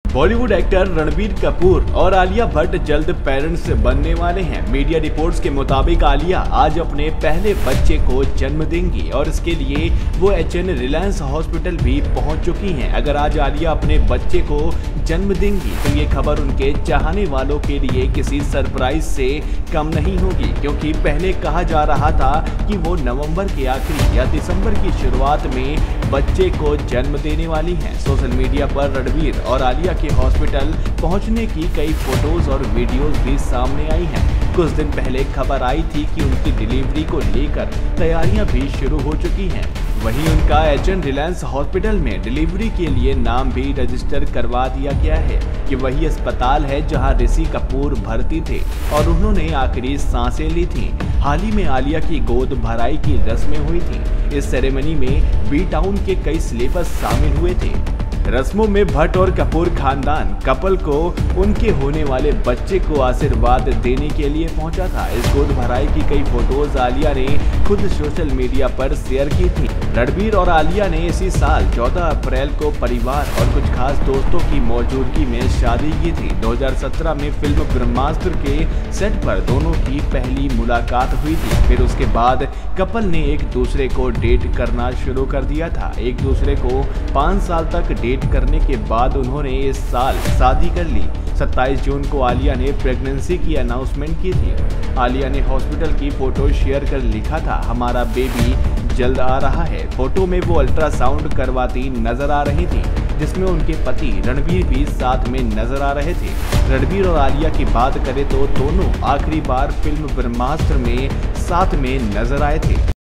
Bollywood actor Ranbir Kapoor और आलिया भट्ट जल्द parents बनने वाले हैं। मीडिया रिपोर्ट्स के मुताबिक आलिया आज अपने पहले बच्चे को जन्म देंगी और इसके लिए वो HN रिलायंस हॉस्पिटल भी पहुंच चुकी हैं। अगर आज आलिया अपने बच्चे को जन्म देंगी तो ये खबर उनके चाहने वालों के लिए किसी सरप्राइज से कम नहीं होगी, क्योंकि पहले कहा जा रहा था कि वो नवंबर के आखिरी या दिसंबर की शुरुआत में बच्चे को जन्म देने वाली हैं। सोशल मीडिया पर रणबीर और आलिया के हॉस्पिटल पहुंचने की कई फोटोज और वीडियोस भी सामने आई हैं। कुछ दिन पहले खबर आई थी कि उनकी डिलीवरी को लेकर तैयारियां भी शुरू हो चुकी हैं। वहीं उनका HN रिलायंस हॉस्पिटल में डिलीवरी के लिए नाम भी रजिस्टर करवा दिया गया है कि वही अस्पताल है जहां ऋषि कपूर भर्ती थे और उन्होंने आखिरी सांसें ली थी। हाल ही में आलिया की गोद भराई की रस्में हुई थी। इस सेरेमनी में बी टाउन के कई सेलेब्स शामिल हुए थे। रस्मों में भट्ट और कपूर खानदान कपल को उनके होने वाले बच्चे को आशीर्वाद देने के लिए पहुंचा था। इस गोद भराई की कई फोटोज आलिया ने खुद सोशल मीडिया पर शेयर की थी। रणबीर और आलिया ने इसी साल 14 अप्रैल को परिवार और कुछ खास दोस्तों की मौजूदगी में शादी की थी। 2017 में फिल्म ब्रह्मास्त्र के सेट पर दोनों की पहली मुलाकात हुई थी। फिर उसके बाद कपल ने एक दूसरे को डेट करना शुरू कर दिया था। एक दूसरे को 5 साल तक डेट करने के बाद उन्होंने इस साल शादी कर ली। 27 जून को आलिया ने प्रेगनेंसी की अनाउंसमेंट की थी। आलिया ने हॉस्पिटल की फोटो शेयर कर लिखा था, हमारा बेबी जल्द आ रहा है। फोटो में वो अल्ट्रासाउंड करवाती नजर आ रही थी, जिसमें उनके पति रणबीर भी साथ में नजर आ रहे थे। रणबीर और आलिया की बात करें तो दोनों आखिरी बार फिल्म ब्रह्मास्त्र में साथ में नजर आए थे।